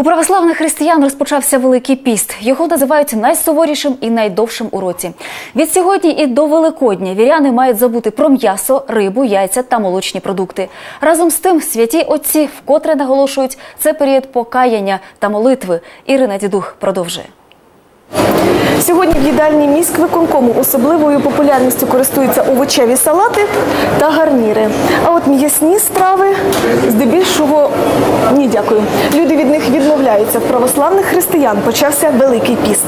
У православних християн розпочався Великий піст. Його називають найсуворішим і найдовшим у році. Від сьогодні і до Великодня віряни мають забути про м'ясо, рибу, яйця та молочні продукти. Разом з тим, святі отці вкотре наголошують, це період покаяння та молитви. Ірина Дідух продовжує. Сьогодні в їдальні міськвиконкому особливою популярністю користуються овочеві салати та гарніри. А от м'ясні страви здебільшого ні, дякую. Люди від них відмовляються. В православних християн почався Великий піст.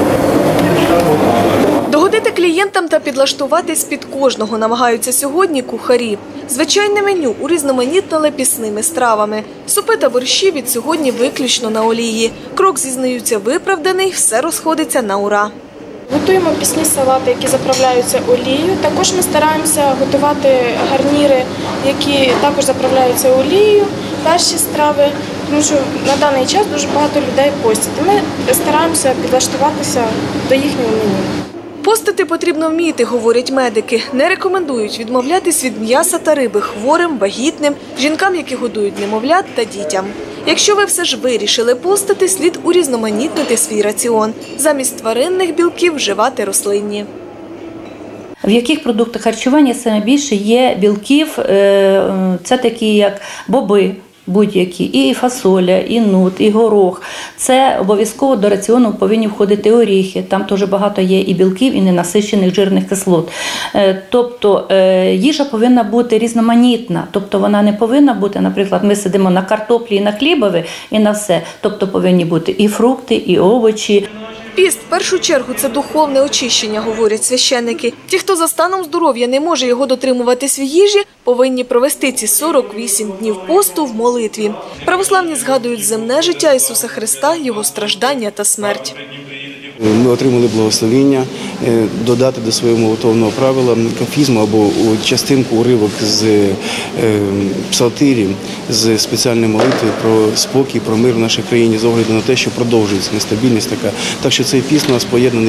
Догодити клієнтам та підлаштуватись під кожного намагаються сьогодні кухарі. Звичайне меню урізноманітнили пісними стравами. Супи та борщі від сьогодні виключно на олії. Крок, зізнаються, виправданий, все розходиться на ура. Готуємо пісні салати, які заправляються олією. Також ми стараємося готувати гарніри, які також заправляються олією, перші страви, тому що на даний час дуже багато людей постять. Ми стараємося підлаштуватися до їхнього меню. Постити потрібно вміти, говорять медики. Не рекомендують відмовлятись від м'яса та риби хворим, вагітним, жінкам, які годують немовлят та дітям. Якщо ви все ж вирішили постити, слід урізноманітнити свій раціон. Замість тваринних білків вживати рослинні. В яких продуктах харчування саме більше є білків, це такі як боби, будь-які, і фасоля, і нут, і горох. Це обов'язково до раціону повинні входити оріхи. Там теж багато є і білків, і ненасичених жирних кислот. Тобто їжа повинна бути різноманітна. Тобто вона не повинна бути, наприклад, ми сидимо на картоплі і на хлібові, і на все. Тобто повинні бути і фрукти, і овочі. Піст, в першу чергу, це духовне очищення, говорять священники. Ті, хто за станом здоров'я не може його дотримуватись в їжі, повинні провести ці 48 днів посту в молитві. Православні згадують земне життя Ісуса Христа, Його страждання та смерть. Ми отримали благословення додати до свого молитовного правила кафізму або частинку уривок з псалтирів, з спеціальної молитви про спокій, про мир в нашій країні, з огляду на те, що продовжується нестабільність така. Так що цей піст у нас поєднаний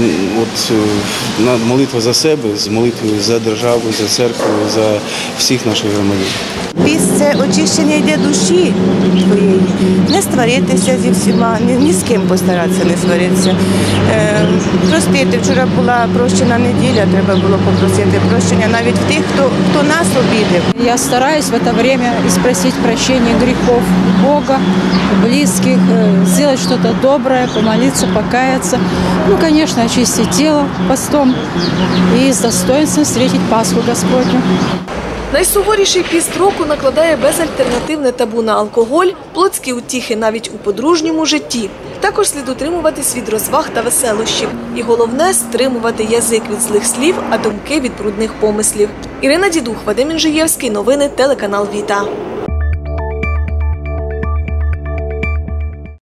молитва за себе, з молитвою за державу, за церкву, за всіх наших громадян. Піст – це очищення йде душі твоєї. Не сваритися зі всіма, ні з ким постаратися не сваритися. Простити. Вчора була прощена неділя, треба було попросити прощення навіть в тих, хто нас обідав. Я стараюсь в это время спросить прощения грехов Бога, близких, сделать что-то доброе, помолиться, покаяться. Ну, конечно, очистить тело постом и с достоинством встретить Пасху Господню. Найсуворіший піст року накладає безальтернативне табу на алкоголь, плотські утіхи навіть у подружньому житті. Також слід утримуватись від розваг та веселощів. І головне – стримувати язик від злих слів, а думки від брудних помислів. Ірина Дідух, Вадим Інжиєвський. Новини телеканал Віта.